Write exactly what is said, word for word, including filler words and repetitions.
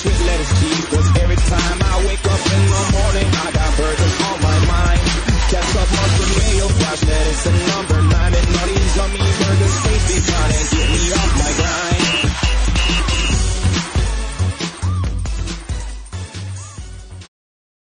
sweet lettuce cheese. Cause every time I wake up in the